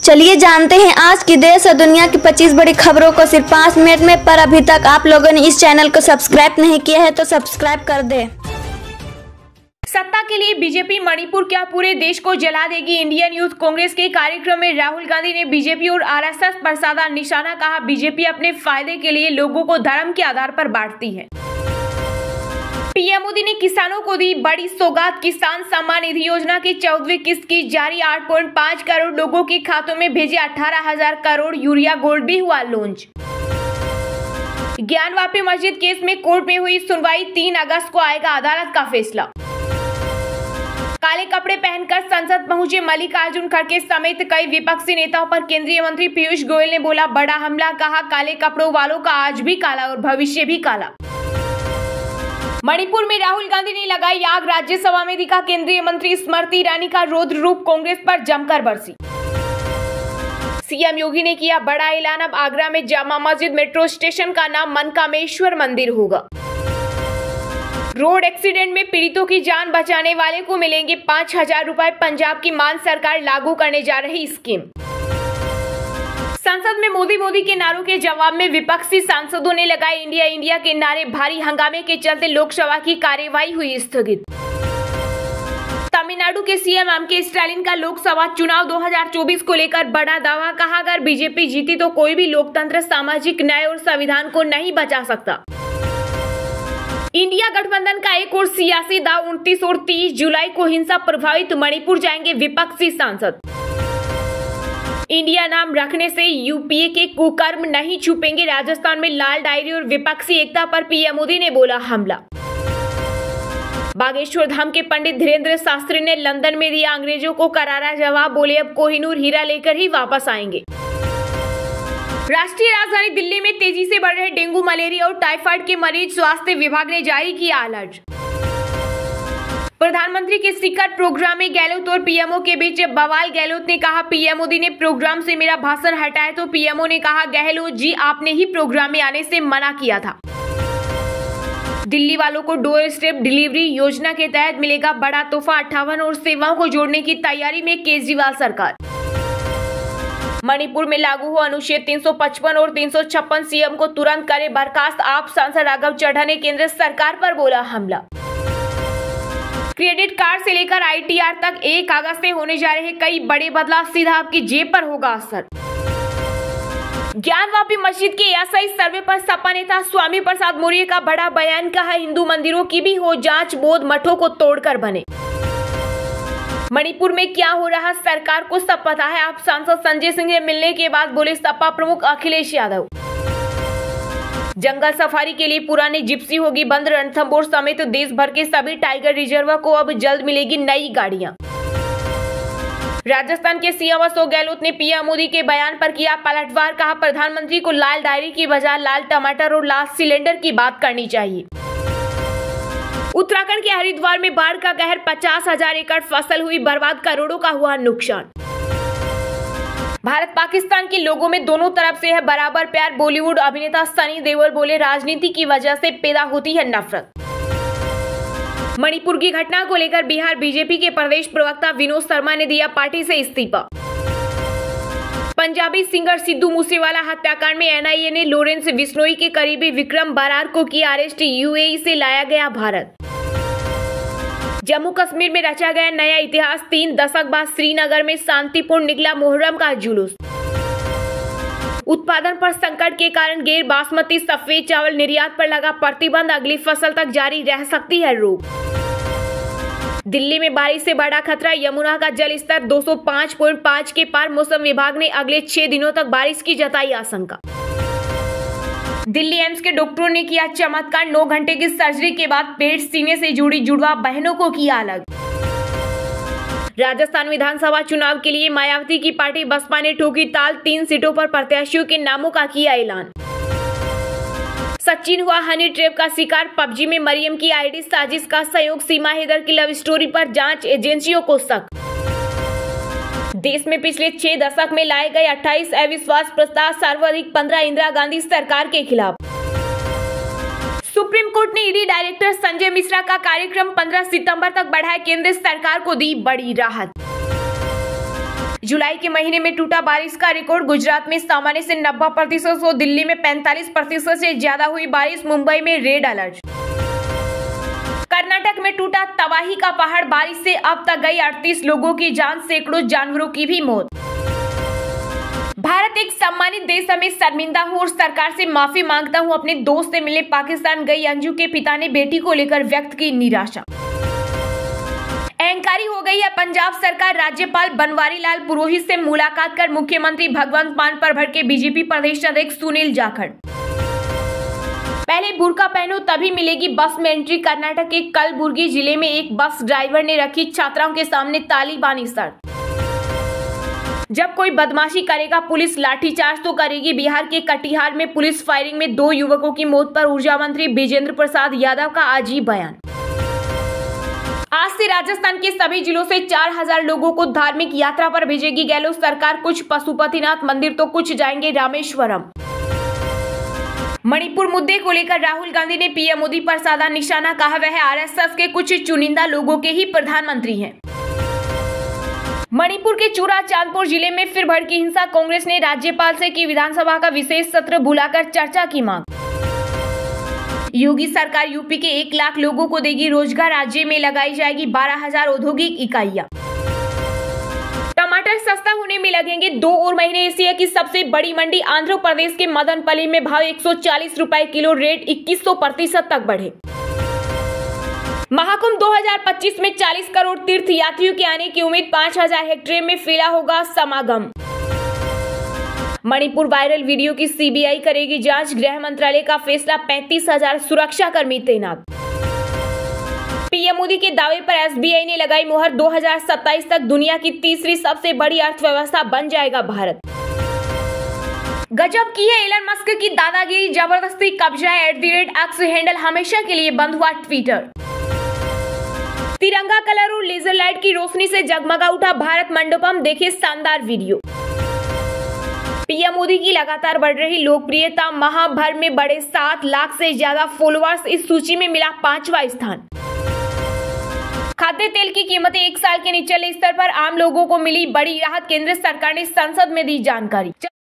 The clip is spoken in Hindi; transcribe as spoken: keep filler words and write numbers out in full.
चलिए जानते हैं आज की देश और दुनिया की पच्चीस बड़ी खबरों को सिर्फ पाँच मिनट में। पर अभी तक आप लोगों ने इस चैनल को सब्सक्राइब नहीं किया है तो सब्सक्राइब कर दें। सत्ता के लिए बीजेपी मणिपुर क्या पूरे देश को जला देगी। इंडियन यूथ कांग्रेस के कार्यक्रम में राहुल गांधी ने बीजेपी और आरएसएस पर साधा निशाना। कहा, बीजेपी अपने फायदे के लिए लोगों को धर्म के आधार पर बांटती है। पीएम मोदी ने किसानों को दी बड़ी सौगात। किसान सम्मान निधि योजना की चौदहवीं किस्त की जारी। आठ पॉइंट पाँच करोड़ लोगों के खातों में भेजे अठारह हजार करोड़। यूरिया गोल्ड भी हुआ लॉन्च। ज्ञानवापी मस्जिद केस में कोर्ट में हुई सुनवाई। तीन अगस्त को आएगा अदालत का फैसला। काले कपड़े पहनकर संसद पहुंचे मल्लिकार्जुन खड़गे समेत कई विपक्षी नेताओं पर केंद्रीय मंत्री पीयूष गोयल ने बोला बड़ा हमला। कहा, काले कपड़ों वालों का आज भी काला और भविष्य भी काला। मणिपुर में राहुल गांधी ने लगाई आग। राज्यसभा में दिखा केंद्रीय मंत्री स्मृति ईरानी का रौद्र रूप। कांग्रेस पर जमकर बरसी। सीएम योगी ने किया बड़ा ऐलान। अब आगरा में जामा मस्जिद मेट्रो स्टेशन का नाम मनकामेश्वर मंदिर होगा। रोड एक्सीडेंट में पीड़ितों की जान बचाने वाले को मिलेंगे पांच हजार रुपए। पंजाब की मान सरकार लागू करने जा रही स्कीम। संसद में मोदी मोदी के नारों के जवाब में विपक्षी सांसदों ने लगाए इंडिया इंडिया के नारे। भारी हंगामे के चलते लोकसभा की कार्यवाही हुई स्थगित। तमिलनाडु के सीएम एम के स्टालिन का लोकसभा चुनाव दो हज़ार चौबीस को लेकर बड़ा दावा। कहा, अगर बीजेपी जीती तो कोई भी लोकतंत्र, सामाजिक न्याय और संविधान को नहीं बचा सकता। इंडिया गठबंधन का एक और सियासी दाव। उनतीस और तीस जुलाई को हिंसा प्रभावित मणिपुर जाएंगे विपक्षी सांसद। इंडिया नाम रखने से यूपीए के कुकर्म नहीं छुपेंगे। राजस्थान में लाल डायरी और विपक्षी एकता पर पीएम मोदी ने बोला हमला। बागेश्वर धाम के पंडित धीरेन्द्र शास्त्री ने लंदन में दिया अंग्रेजों को करारा जवाब। बोले अब कोहिनूर हीरा लेकर ही वापस आएंगे। राष्ट्रीय राजधानी दिल्ली में तेजी से बढ़ रहे डेंगू, मलेरिया और टाइफाइड के मरीज। स्वास्थ्य विभाग ने जारी किया अलर्ट। प्रधानमंत्री के शिखर प्रोग्राम में गहलोत और पीएमओ के बीच बवाल। गहलोत ने कहा, पीएम मोदी ने प्रोग्राम से मेरा भाषण हटाया तो पीएमओ ने कहा, गहलोत जी आपने ही प्रोग्राम में आने से मना किया था। दिल्ली वालों को डोर स्टेप डिलीवरी योजना के तहत मिलेगा बड़ा तोहफा। अट्ठावन और सेवाओं को जोड़ने की तैयारी में केजरीवाल सरकार। मणिपुर में लागू हुआ अनुच्छेद तीन सौ पचपन और तीन सौ छप्पन। सीएम को तुरंत करे बर्खास्त। आप सांसद राघव चड्ढा ने केंद्र सरकार पर बोला हमला। क्रेडिट कार्ड से लेकर आईटीआर तक एक अगस्त से होने जा रहे कई बड़े बदलाव। सीधा आपकी जेब पर होगा असर। ज्ञानवापी मस्जिद के एएसआई सर्वे पर सपा नेता स्वामी प्रसाद मौर्य का बड़ा बयान। कहा, हिंदू मंदिरों की भी हो जांच, बौद्ध मठों को तोड़कर बने। मणिपुर में क्या हो रहा सरकार को सब पता है। आप सांसद संजय सिंह से मिलने के बाद बोले सपा प्रमुख अखिलेश यादव। जंगल सफारी के लिए पुरानी जिप्सी होगी बंद। रणथंभौर समेत देश भर के सभी टाइगर रिजर्व को अब जल्द मिलेगी नई गाड़ियां। राजस्थान के सीएम अशोक गहलोत ने पीएम मोदी के बयान पर किया पलटवार। कहा, प्रधानमंत्री को लाल डायरी की बजाय लाल टमाटर और लाल सिलेंडर की बात करनी चाहिए। उत्तराखंड के हरिद्वार में बाढ़ का कहर। पचास हजार एकड़ फसल हुई बर्बाद। करोड़ों का हुआ नुकसान। भारत पाकिस्तान के लोगों में दोनों तरफ से है बराबर प्यार। बॉलीवुड अभिनेता सनी देओल बोले राजनीति की वजह से पैदा होती है नफरत। मणिपुर की घटना को लेकर बिहार बीजेपी के प्रदेश प्रवक्ता विनोद शर्मा ने दिया पार्टी से इस्तीफा। पंजाबी सिंगर सिद्धू मूसेवाला हत्याकांड में एनआईए ने लॉरेंस बिश्नोई के करीबी विक्रम बरार को किया अरेस्ट। यूएई से लाया गया भारत। जम्मू कश्मीर में रचा गया नया इतिहास। तीन दशक बाद श्रीनगर में शांतिपूर्ण निकला मुहर्रम का जुलूस। उत्पादन पर संकट के कारण गैर बासमती सफेद चावल निर्यात पर लगा प्रतिबंध। अगली फसल तक जारी रह सकती है रोक। दिल्ली में बारिश से बड़ा खतरा। यमुना का जल स्तर दो सौ पाँच पॉइंट पाँच के पार। मौसम विभाग ने अगले छह दिनों तक बारिश की जताई आशंका। दिल्ली एम्स के डॉक्टरों ने किया चमत्कार। नौ घंटे की सर्जरी के बाद पेट सीने से जुड़ी जुड़वा बहनों को किया अलग। राजस्थान विधानसभा चुनाव के लिए मायावती की पार्टी बसपा ने ठोकी ताल। तीन सीटों पर प्रत्याशियों के नामों का किया ऐलान। सचिन हुआ हनी ट्रैप का शिकार। पबजी में मरियम की आईडी साजिश का सहयोग। सीमा हैदर की लव स्टोरी पर जांच एजेंसियों को शक। देश में पिछले छह दशक में लाए गए अट्ठाईस अविश्वास प्रस्ताव। सर्वाधिक पंद्रह इंदिरा गांधी सरकार के खिलाफ। सुप्रीम कोर्ट ने ईडी डायरेक्टर संजय मिश्रा का कार्यक्रम पंद्रह सितंबर तक बढ़ाए। केंद्र सरकार को दी बड़ी राहत। जुलाई के महीने में टूटा बारिश का रिकॉर्ड। गुजरात में सामान्य से नब्बे प्रतिशत और दिल्ली में पैंतालीस प्रतिशत से ज्यादा हुई बारिश। मुंबई में रेड अलर्ट। कर्नाटक में टूटा तबाही का पहाड़। बारिश से अब तक गई अड़तीस लोगों की जान, सैकड़ों जानवरों की भी मौत। भारत एक सम्मानित देश है, मैं शर्मिंदा हूँ और सरकार से माफी मांगता हूँ। अपने दोस्त से मिले पाकिस्तान गई अंजू के पिता ने बेटी को लेकर व्यक्त की निराशा। अहंकारी हो गई है पंजाब सरकार। राज्यपाल बनवारी लाल पुरोहित से मुलाकात कर मुख्यमंत्री भगवंत मान पर भड़के बीजेपी प्रदेश अध्यक्ष सुनील जाखड़। पहले बुर्का पहनो तभी मिलेगी बस में एंट्री। कर्नाटक के कलबुर्गी जिले में एक बस ड्राइवर ने रखी छात्राओं के सामने तालिबानी शर्त। जब कोई बदमाशी करेगा पुलिस लाठीचार्ज तो करेगी। बिहार के कटिहार में पुलिस फायरिंग में दो युवकों की मौत पर ऊर्जा मंत्री विजेंद्र प्रसाद यादव का अजीब बयान। आज से राजस्थान के सभी जिलों से चार हजार लोगों को धार्मिक यात्रा पर भेजेगी गहलोत सरकार। कुछ पशुपतिनाथ मंदिर तो कुछ जाएंगे रामेश्वरम। मणिपुर मुद्दे को लेकर राहुल गांधी ने पीएम मोदी पर साधा निशाना। कहा वह आरएसएस के कुछ चुनिंदा लोगों के ही प्रधानमंत्री हैं। मणिपुर के चूरा चांदपुर जिले में फिर भड़की हिंसा। कांग्रेस ने राज्यपाल से की विधानसभा का विशेष सत्र बुलाकर चर्चा की मांग। योगी सरकार यूपी के एक लाख लोगों को देगी रोजगार। राज्य में लगाई जाएगी बारह हजार औद्योगिक इकाइयां। टमाटर सस्ता होने में लगेंगे दो और महीने। एशिया की सबसे बड़ी मंडी आंध्र प्रदेश के मदनपल्ली में भाव एक सौ चालीस रुपए किलो, रेट इक्कीस सौ प्रतिशत तक बढ़े। महाकुंभ दो हज़ार पच्चीस में चालीस करोड़ तीर्थ यात्रियों के आने की उम्मीद। पाँच हज़ार हेक्टेयर में फैला होगा समागम। मणिपुर वायरल वीडियो की सीबीआई करेगी जांच। गृह मंत्रालय का फैसला। पैंतीस हज़ार सुरक्षा कर्मी तैनात। पीएम मोदी के दावे पर एसबीआई ने लगाई मुहर। दो हज़ार सत्ताईस तक दुनिया की तीसरी सबसे बड़ी अर्थव्यवस्था बन जाएगा भारत। गजब की है एलन मस्क की दादागिरी। जबरदस्ती कब्जा। At the rate X handle हमेशा के लिए बंद हुआ ट्विटर। तिरंगा कलर और लेजर लाइट की रोशनी से जगमगा उठा भारत मंडपम। देखे शानदार वीडियो। पीएम मोदी की लगातार बढ़ रही लोकप्रियता। माह भर में बढ़े सात लाख से ज्यादा फॉलोअर्स। इस सूची में मिला पांचवा स्थान। खाद्य तेल की कीमतें एक साल के निचले स्तर पर। आम लोगों को मिली बड़ी राहत। केंद्र सरकार ने संसद में दी जानकारी।